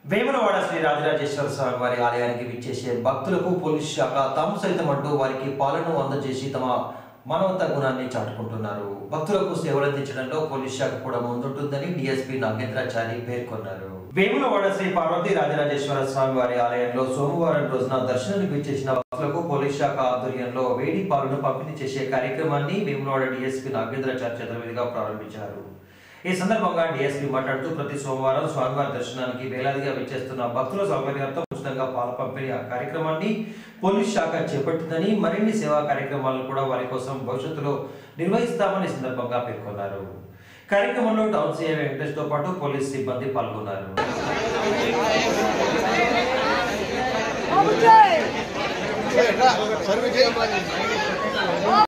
వేములవాడ శ్రీ రాజరాజేశ్వర స్వామి వారి ఆలయానికి విచ్చేసే భక్తులకు పోలీస్ శాఖ తాము సైతం అంటూ వారికి పాలన అందజేసి తమ మానవతా గుణాన్ని చాటుకుంటున్నారు. భక్తులకు సేవలందించడంలో పోలీస్ శాఖ కూడా ముందుంటుందని డీఎస్పీ నాగేంద్రాచారి పేర్కొన్నారు. వేములవాడ శ్రీ పార్వతీ రాజరాజేశ్వర స్వామి వారి ఆలయంలో సోమవారం రోజున దర్శనానికి విచ్చేసిన భక్తులకు పోలీస్ శాఖ ఆధ్వర్యంలో వేడి పాలను పంపిణీ చేసే కార్యక్రమాన్ని వేములవాడ డీఎస్పీ నాగేంద్రాచారి చేతుల మీదుగా ప్రారంభించారు. ఈ సందర్భంగా డీఎస్పీ మాట్లాడుతూ ప్రతి సోమవారం స్వామివారి దర్శనానికి వేలాదిగా విచ్చేస్తున్న భక్తుల సౌకర్యార్థం ఉచితంగా పాల పంపిణీ కార్యక్రమాన్ని పోలీస్ శాఖ చేపట్టిందని, మరిన్ని సేవా కార్యక్రమాలను కూడా వారి కోసం భవిష్యత్తులో నిర్వహిస్తామని సందర్భంగా పేర్కొన్నారు. కార్యక్రమంలో టౌన్ సీఐ వెంకటేష్ తో పాటు పోలీస్ సిబ్బంది పాల్గొన్నారు. సర్వే